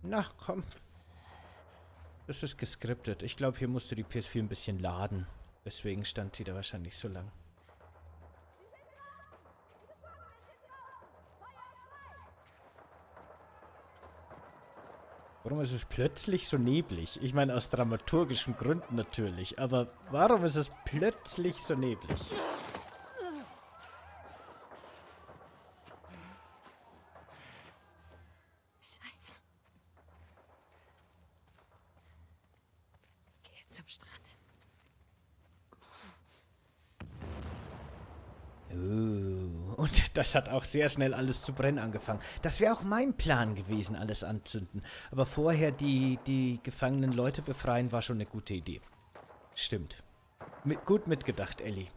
Na, komm. Das ist geskriptet. Ich glaube, hier musste die PS4 ein bisschen laden. Deswegen stand sie da wahrscheinlich so lang. Warum ist es plötzlich so neblig? Ich meine, aus dramaturgischen Gründen natürlich. Aber warum ist es plötzlich so neblig? Scheiße. Geh jetzt zum Strand. Und das hat auch sehr schnell alles zu brennen angefangen. Das wäre auch mein Plan gewesen, alles anzünden. Aber vorher die gefangenen Leute befreien, war schon eine gute Idee. Stimmt. Gut mitgedacht, Ellie.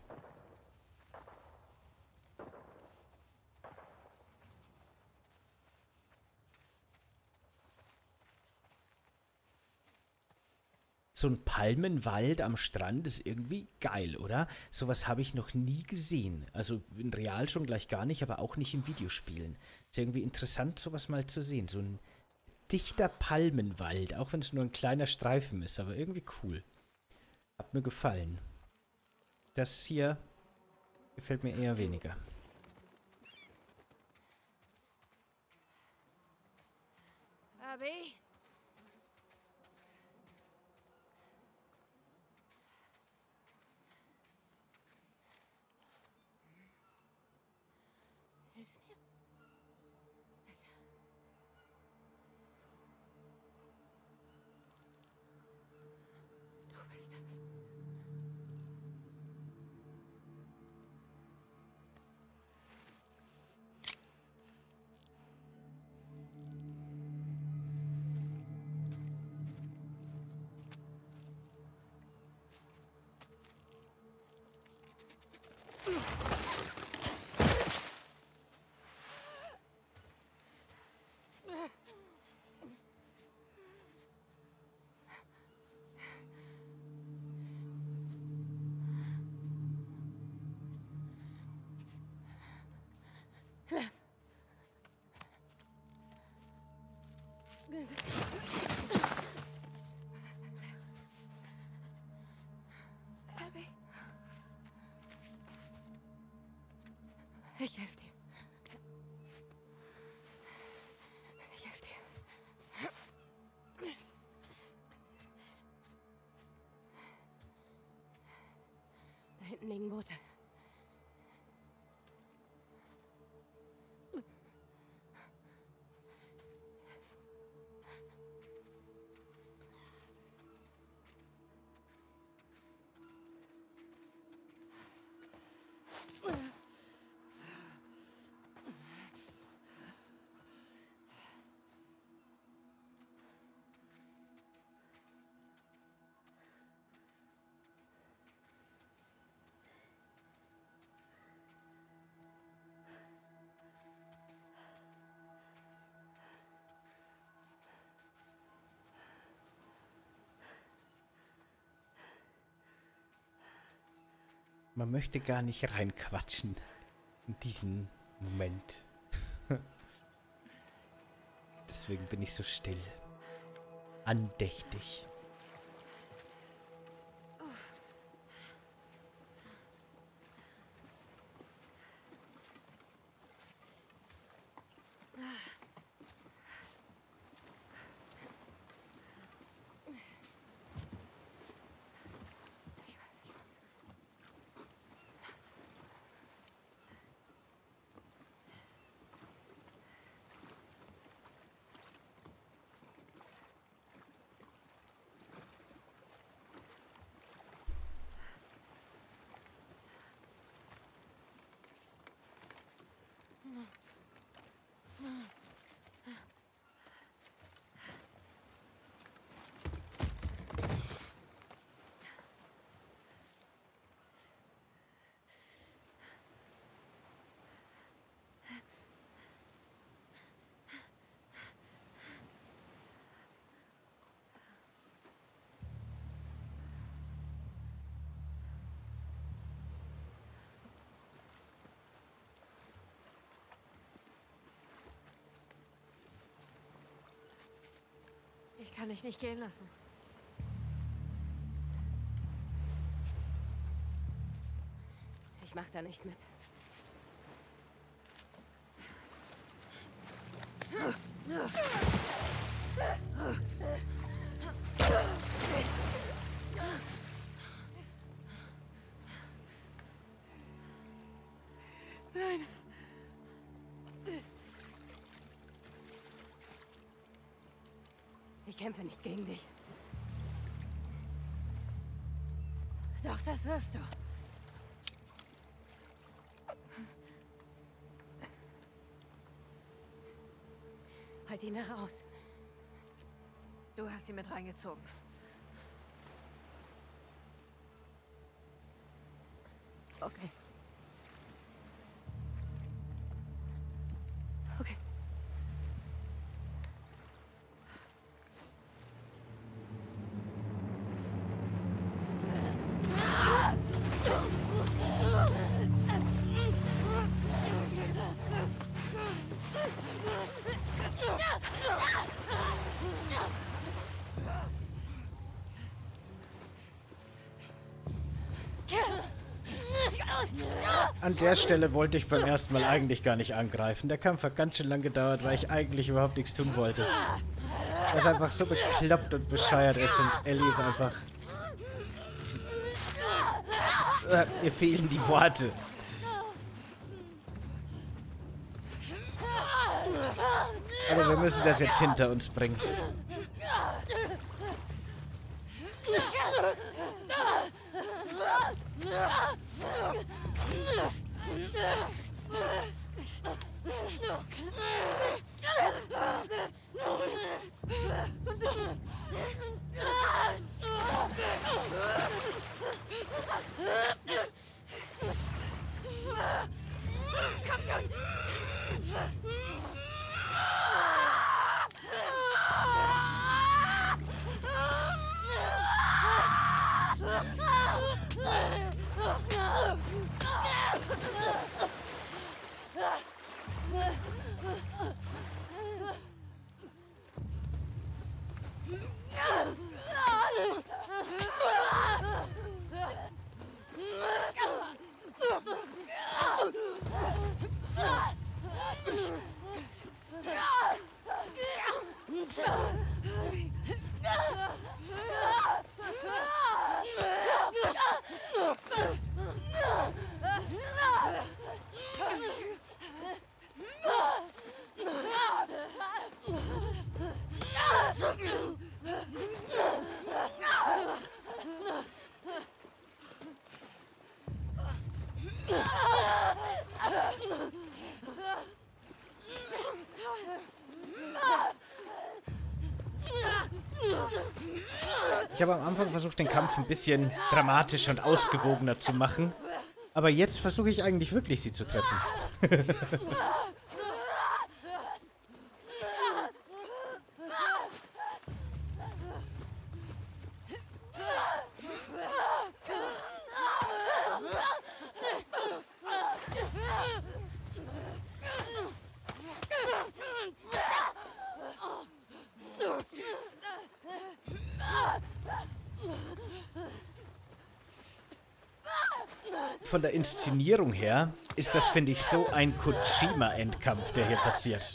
So ein Palmenwald am Strand ist irgendwie geil, oder? Sowas habe ich noch nie gesehen. Also in Real schon gleich gar nicht, aber auch nicht in Videospielen. Ist irgendwie interessant, sowas mal zu sehen. So ein dichter Palmenwald, auch wenn es nur ein kleiner Streifen ist, aber irgendwie cool. Hat mir gefallen. Das hier gefällt mir eher weniger. Abby? Hilf mir. Bitte. Du bist es. Abby. Ich helfe dir. Ich helfe dir. Da hinten liegen Boote. Man möchte gar nicht reinquatschen. In diesen Moment. Deswegen bin ich so still. Andächtig. Kann ich nicht gehen lassen. Ich mach da nicht mit. Nein. Ich kämpfe nicht gegen dich. Doch, das wirst du. Halt ihn heraus. Du hast sie mit reingezogen. Okay. Okay. An der Stelle wollte ich beim ersten Mal eigentlich gar nicht angreifen. Der Kampf hat ganz schön lang gedauert, weil ich eigentlich überhaupt nichts tun wollte. Weil es einfach so bekloppt und bescheuert ist und Ellie ist einfach... Mir fehlen die Worte. Aber wir müssen das jetzt hinter uns bringen. Komm schon! Ich habe am Anfang versucht, den Kampf ein bisschen dramatischer und ausgewogener zu machen. Aber jetzt versuche ich eigentlich wirklich, sie zu treffen. Von der Inszenierung her ist das, finde ich, so ein Kojima-Endkampf, der hier passiert.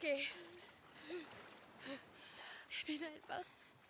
okay. Ich bin einfach...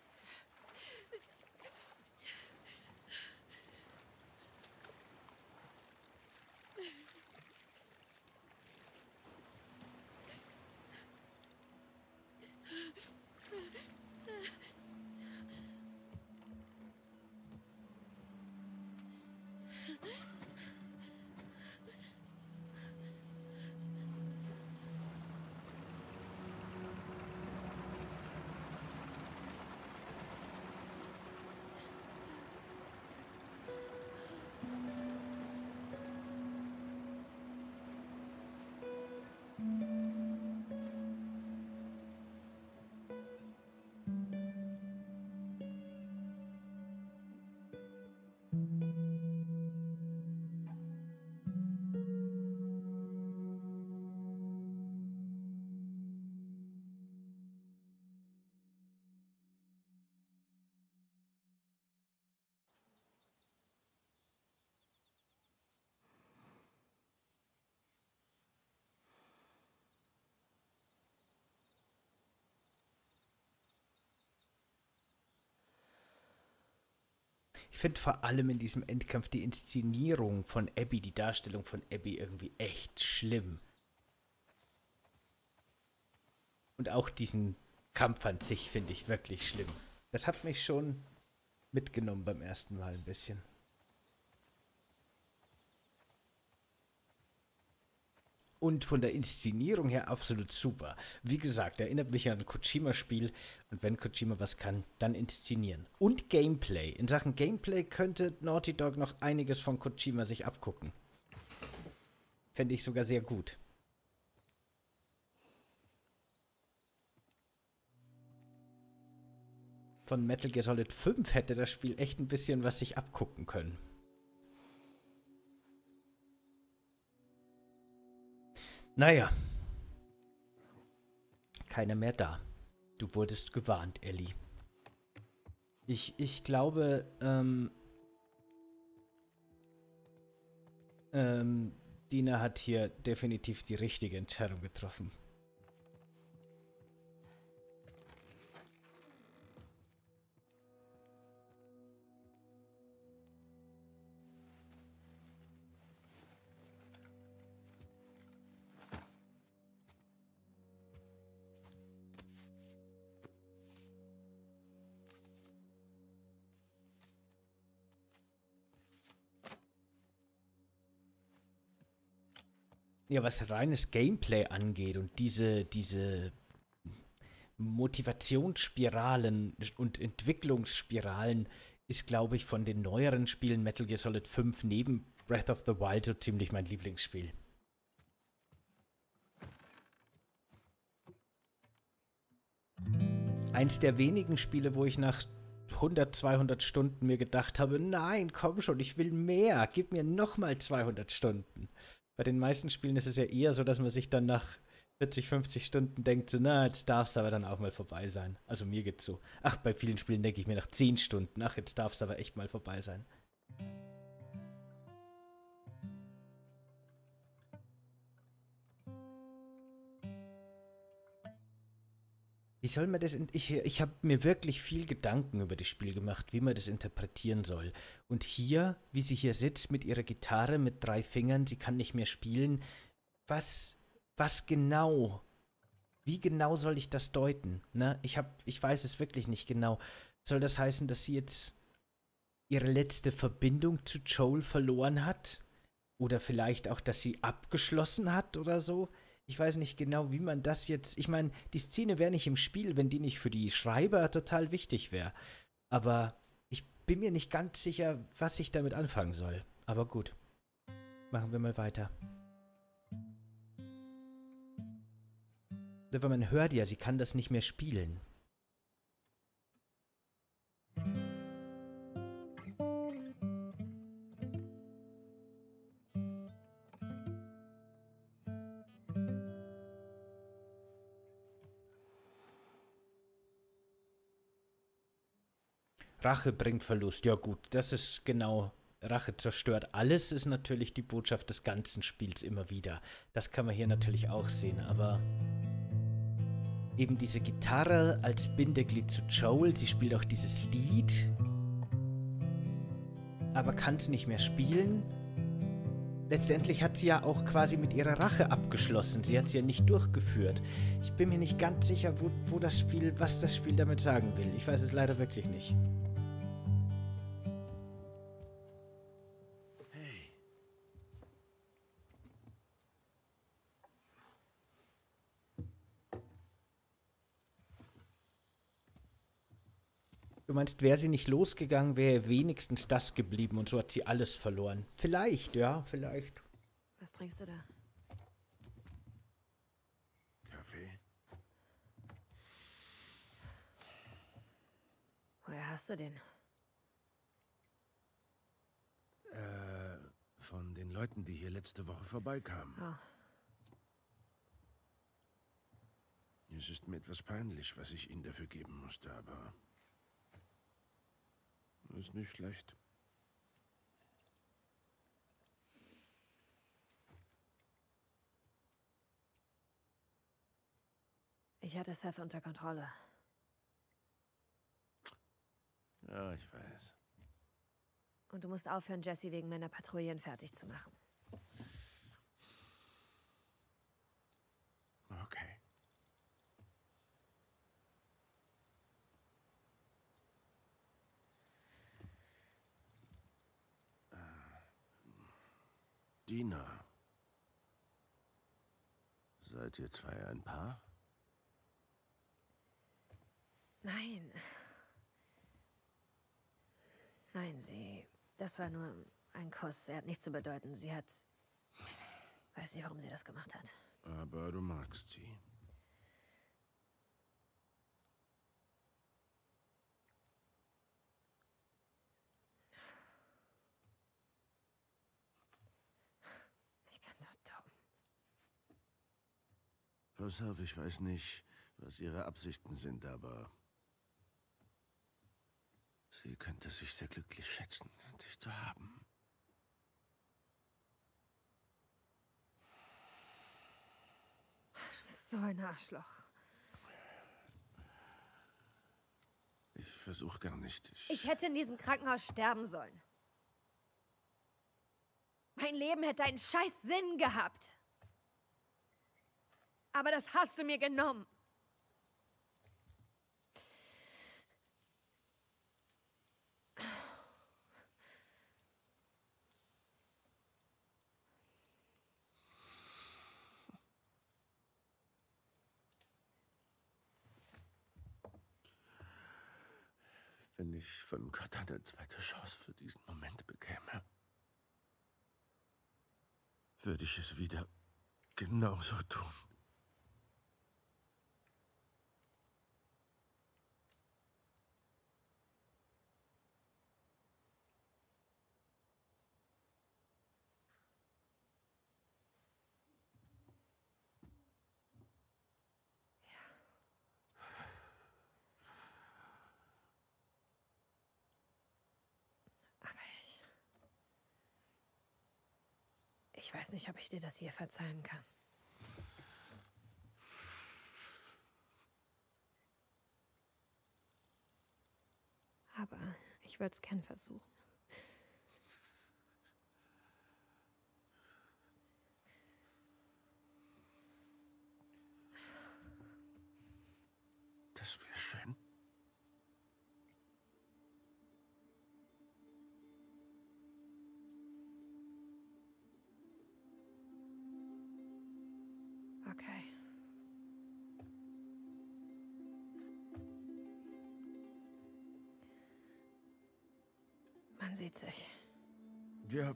Ich finde vor allem in diesem Endkampf die Inszenierung von Abby, die Darstellung von Abby irgendwie echt schlimm. Und auch diesen Kampf an sich finde ich wirklich schlimm. Das hat mich schon mitgenommen beim ersten Mal ein bisschen. Und von der Inszenierung her absolut super. Wie gesagt, erinnert mich an ein Kojima-Spiel. Und wenn Kojima was kann, dann inszenieren. Und Gameplay. In Sachen Gameplay könnte Naughty Dog noch einiges von Kojima sich abgucken. Fände ich sogar sehr gut. Von Metal Gear Solid 5 hätte das Spiel echt ein bisschen was sich abgucken können. Naja. Keiner mehr da. Du wurdest gewarnt, Ellie. Ich glaube, Dina hat hier definitiv die richtige Entscheidung getroffen. Ja, was reines Gameplay angeht und diese Motivationsspiralen und Entwicklungsspiralen ist, glaube ich, von den neueren Spielen Metal Gear Solid 5 neben Breath of the Wild so ziemlich mein Lieblingsspiel. Eins der wenigen Spiele, wo ich nach 100, 200 Stunden mir gedacht habe, nein, komm schon, ich will mehr, gib mir nochmal 200 Stunden. Bei den meisten Spielen ist es ja eher so, dass man sich dann nach 40, 50 Stunden denkt, so, na, jetzt darf es aber dann auch mal vorbei sein. Also mir geht's so. Ach, bei vielen Spielen denke ich mir nach 10 Stunden, ach, jetzt darf es aber echt mal vorbei sein. Wie soll man das... Ich habe mir wirklich viel Gedanken über das Spiel gemacht, wie man das interpretieren soll. Und hier, wie sie hier sitzt mit ihrer Gitarre mit 3 Fingern, sie kann nicht mehr spielen. Was genau? Wie genau soll ich das deuten? Ne? Ich weiß es wirklich nicht genau. Soll das heißen, dass sie jetzt ihre letzte Verbindung zu Joel verloren hat? Oder vielleicht auch, dass sie abgeschlossen hat oder so? Ich weiß nicht genau, wie man das jetzt... Ich meine, die Szene wäre nicht im Spiel, wenn die nicht für die Schreiber total wichtig wäre. Aber ich bin mir nicht ganz sicher, was ich damit anfangen soll. Aber gut. Machen wir mal weiter. Aber man hört ja, sie kann das nicht mehr spielen. Rache bringt Verlust. Ja gut, das ist genau... Rache zerstört alles, ist natürlich die Botschaft des ganzen Spiels immer wieder. Das kann man hier natürlich auch sehen, aber... eben diese Gitarre als Bindeglied zu Joel. Sie spielt auch dieses Lied, aber kann es nicht mehr spielen. Letztendlich hat sie ja auch quasi mit ihrer Rache abgeschlossen. Sie hat sie ja nicht durchgeführt. Ich bin mir nicht ganz sicher, was das Spiel damit sagen will. Ich weiß es leider wirklich nicht. Hey. Du meinst, wäre sie nicht losgegangen, wäre wenigstens das geblieben und so hat sie alles verloren. Vielleicht, ja, vielleicht. Was trinkst du da? Kaffee? Woher hast du den? Von den Leuten, die hier letzte Woche vorbeikamen. Oh, Es ist mir etwas peinlich, was ich ihnen dafür geben musste, aber... ist nicht schlecht. ich hatte Seth unter Kontrolle. Ja, ich weiß. Und du musst aufhören, Jesse wegen meiner Patrouillen fertig zu machen. Okay. Dina. Seid ihr zwei ein Paar? Nein. Nein, das war nur ein Kuss. Er hat nichts zu bedeuten. Sie hat... Weiß nicht, warum sie das gemacht hat. Aber du magst sie. Ich bin so dumm. Pass auf, ich weiß nicht, was ihre Absichten sind, aber... sie könnte sich sehr glücklich schätzen, dich zu haben. Du bist so ein Arschloch. Ich versuche gar nicht. Ich hätte in diesem Krankenhaus sterben sollen. Mein Leben hätte einen scheiß Sinn gehabt. Aber das hast du mir genommen. Wenn ich von Gott eine zweite Chance für diesen Moment bekäme, würde ich es wieder genauso tun. Aber ich weiß nicht, ob ich dir das hier verzeihen kann. Aber ich würde es gern versuchen. Das wäre schön. Okay. Man sieht sich. Ja.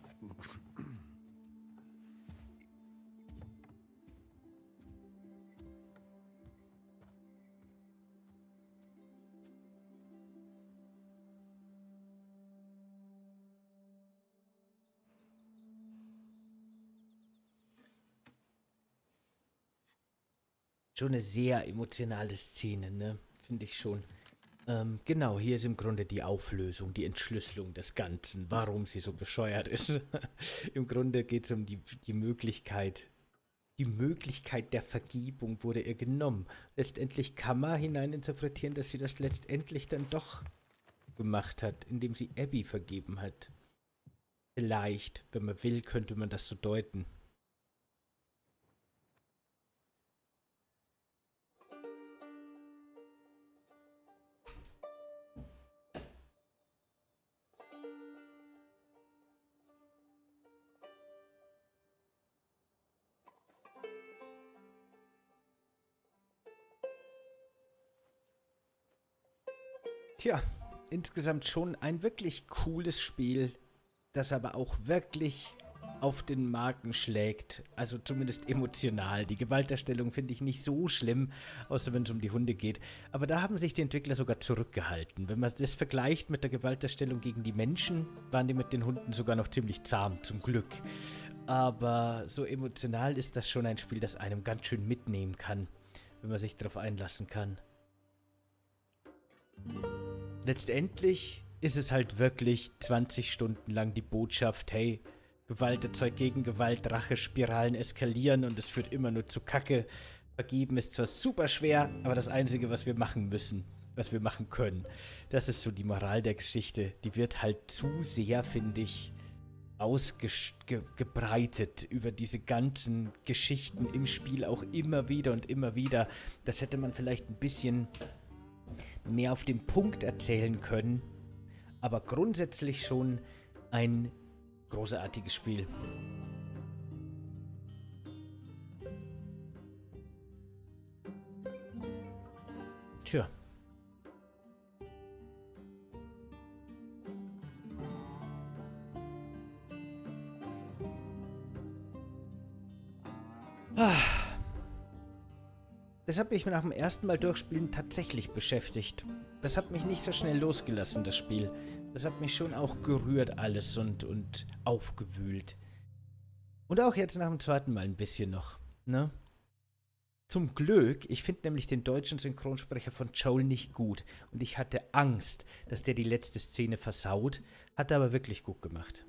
Schon eine sehr emotionale Szene, ne? Finde ich schon. Genau, hier ist im Grunde die Auflösung, die Entschlüsselung des Ganzen, warum sie so bescheuert ist. Im Grunde geht es um die Möglichkeit, Die Möglichkeit der Vergebung wurde ihr genommen. Letztendlich kann man hineininterpretieren, dass sie das letztendlich dann doch gemacht hat, indem sie Abby vergeben hat. Vielleicht, wenn man will, könnte man das so deuten. Tja, insgesamt schon ein wirklich cooles Spiel, das aber auch wirklich auf den Magen schlägt. Also zumindest emotional. Die Gewaltdarstellung finde ich nicht so schlimm, außer wenn es um die Hunde geht. Aber da haben sich die Entwickler sogar zurückgehalten. Wenn man das vergleicht mit der Gewaltdarstellung gegen die Menschen, waren die mit den Hunden sogar noch ziemlich zahm, zum Glück. Aber so emotional ist das schon ein Spiel, das einem ganz schön mitnehmen kann, wenn man sich darauf einlassen kann. Letztendlich ist es halt wirklich 20 Stunden lang die Botschaft, hey, Gewalt erzeugt gegen Gewalt, Rache-Spiralen eskalieren und es führt immer nur zu Kacke. Vergeben ist zwar super schwer, aber das Einzige, was wir machen müssen, was wir machen können, das ist so die Moral der Geschichte. Die wird halt zu sehr, finde ich, ausgebreitet über diese ganzen Geschichten im Spiel auch immer wieder und immer wieder. Das hätte man vielleicht ein bisschen mehr auf den Punkt erzählen können, aber grundsätzlich schon ein großartiges Spiel. Tja. Das hat mich nach dem ersten Mal durchspielen tatsächlich beschäftigt. Das hat mich nicht so schnell losgelassen, das Spiel. Das hat mich schon auch gerührt alles und aufgewühlt. Und auch jetzt nach dem zweiten Mal ein bisschen noch, ne? Zum Glück, ich finde nämlich den deutschen Synchronsprecher von Joel nicht gut. Und ich hatte Angst, dass der die letzte Szene versaut. Hat er aber wirklich gut gemacht.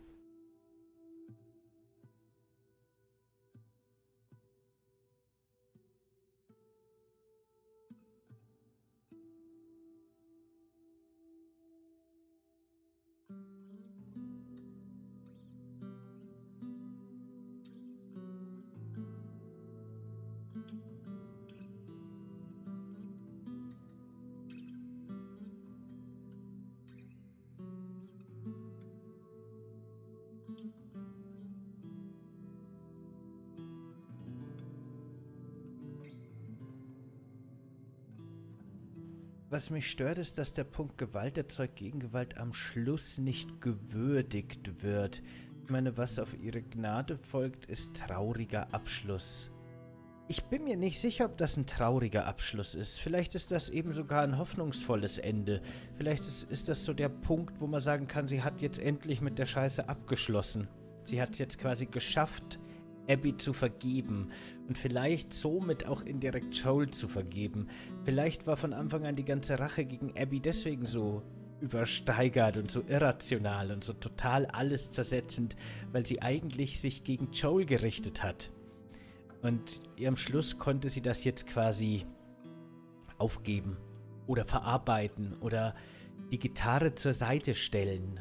Was mich stört, ist, dass der Punkt Gewalt erzeugt Gegengewalt am Schluss nicht gewürdigt wird. Ich meine, was auf ihre Gnade folgt, ist trauriger Abschluss. Ich bin mir nicht sicher, ob das ein trauriger Abschluss ist. Vielleicht ist das eben sogar ein hoffnungsvolles Ende. Vielleicht ist das so der Punkt, wo man sagen kann, sie hat jetzt endlich mit der Scheiße abgeschlossen. Sie hat es jetzt quasi geschafft, Abby zu vergeben und vielleicht somit auch indirekt Joel zu vergeben. Vielleicht war von Anfang an die ganze Rache gegen Abby deswegen so übersteigert und so irrational und so total alles zersetzend, weil sie eigentlich sich gegen Joel gerichtet hat. Und am Schluss konnte sie das jetzt quasi aufgeben oder verarbeiten oder die Gitarre zur Seite stellen,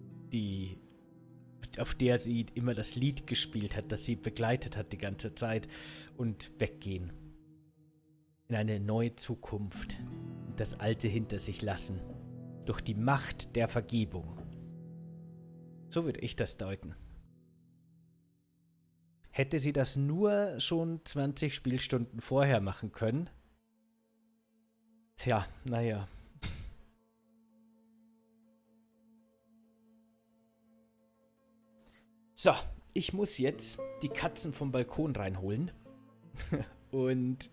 auf der sie immer das Lied gespielt hat, das sie begleitet hat die ganze Zeit, und weggehen. In eine neue Zukunft. Und das Alte hinter sich lassen. Durch die Macht der Vergebung. So würde ich das deuten. Hätte sie das nur schon 20 Spielstunden vorher machen können? Tja, naja. So, ich muss jetzt die Katzen vom Balkon reinholen. Und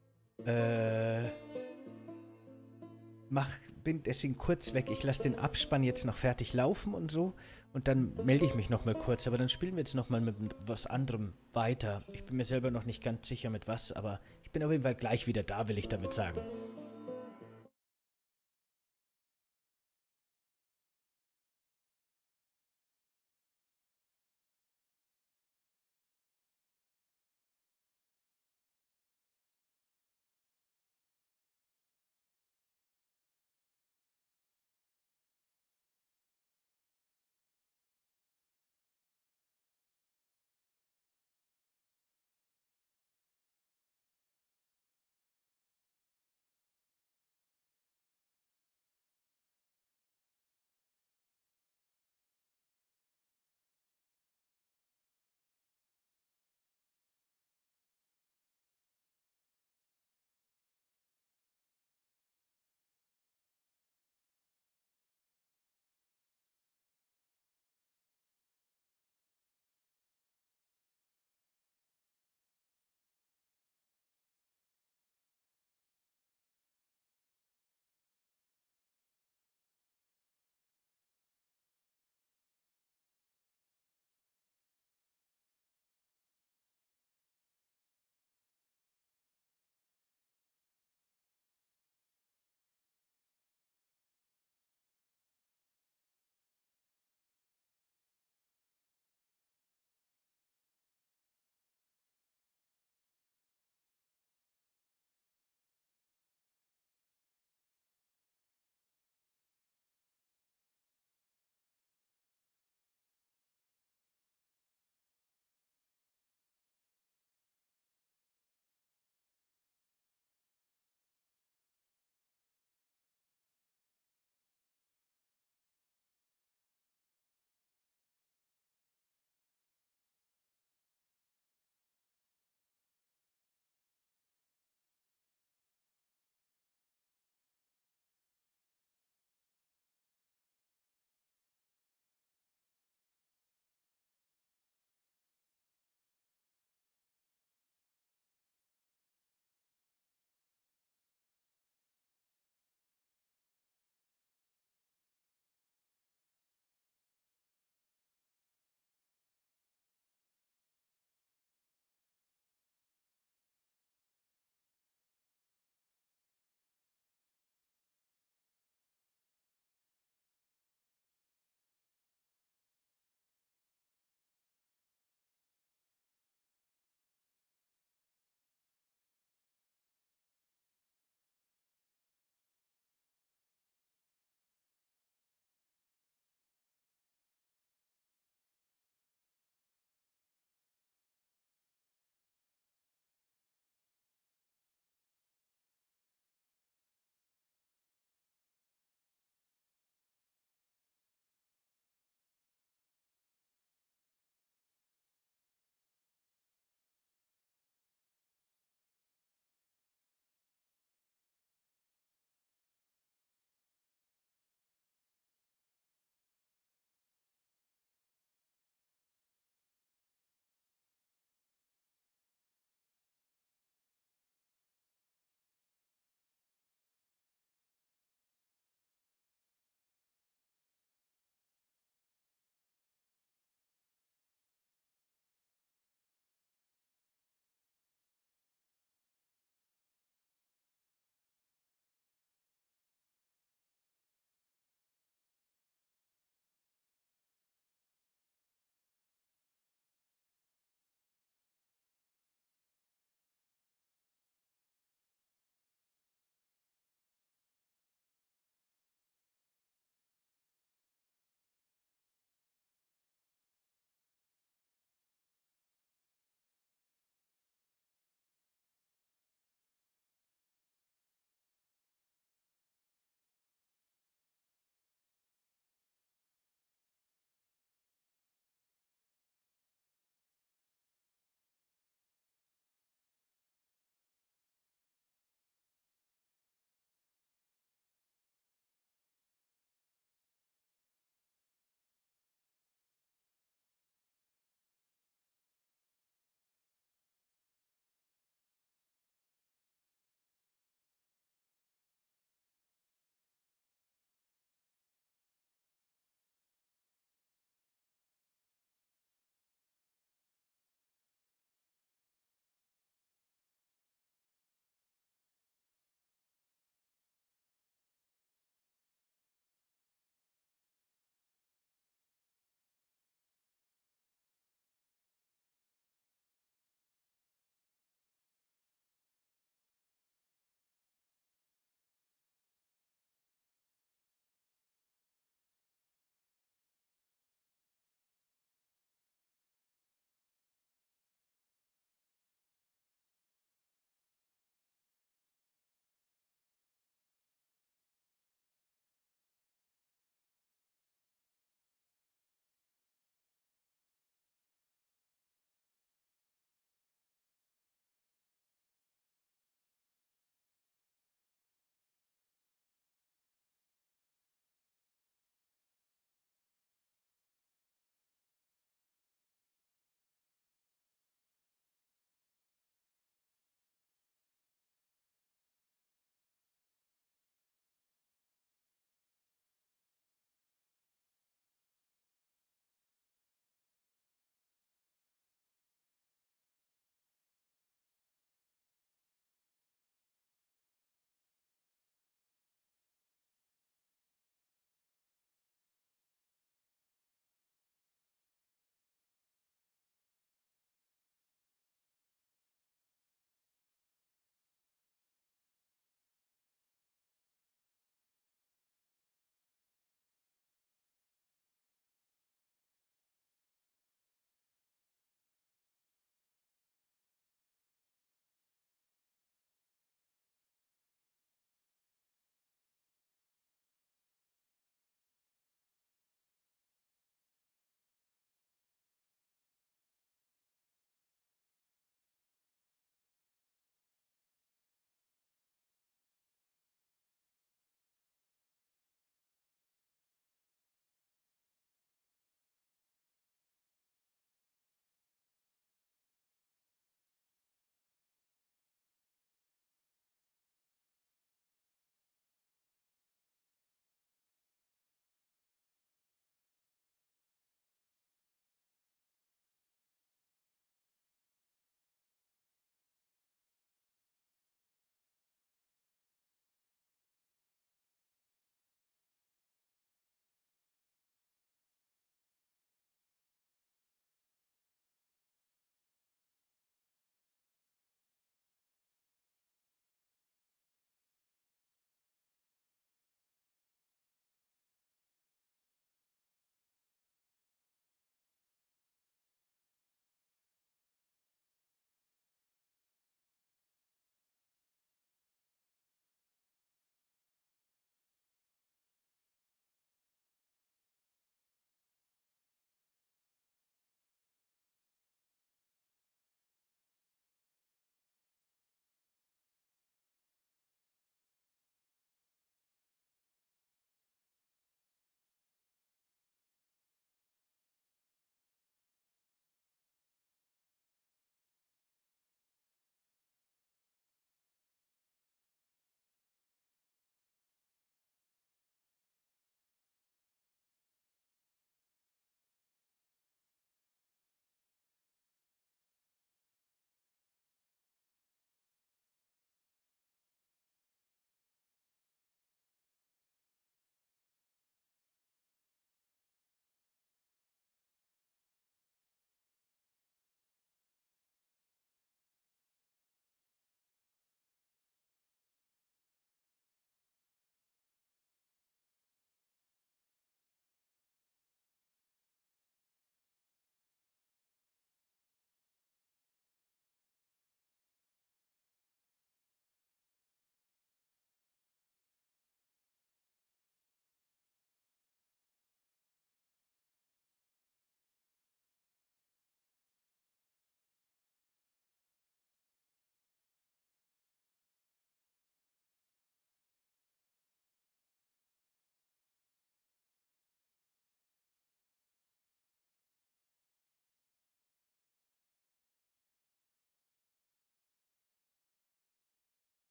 bin deswegen kurz weg. Ich lasse den Abspann jetzt noch fertig laufen und so. Und dann melde ich mich nochmal kurz. Aber dann spielen wir jetzt nochmal mit was anderem weiter. Ich bin mir selber noch nicht ganz sicher mit was, aber ich bin auf jeden Fall gleich wieder da, will ich damit sagen.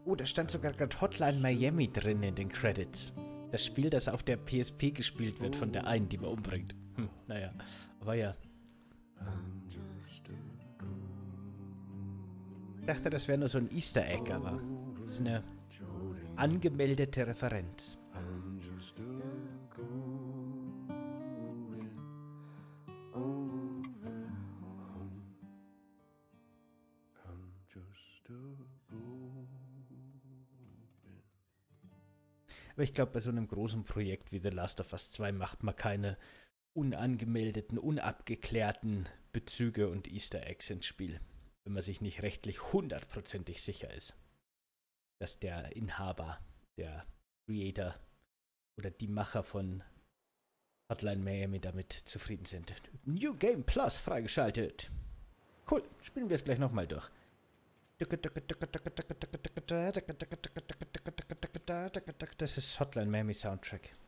Oh, da stand sogar gerade Hotline Miami drin in den Credits. Das Spiel, das auf der PSP gespielt wird von der einen, die man umbringt. Naja, aber ja. Ich dachte, das wäre nur so ein Easter Egg, aber das ist eine angemeldete Referenz. Aber ich glaube, bei so einem großen Projekt wie The Last of Us 2 macht man keine unangemeldeten, unabgeklärten Bezüge und Easter Eggs ins Spiel, wenn man sich nicht rechtlich hundertprozentig sicher ist, dass der Inhaber, der Creator oder die Macher von Hotline Miami damit zufrieden sind. New Game Plus freigeschaltet. Cool, spielen wir es gleich nochmal durch. Das ist Hotline Miami Soundtrack.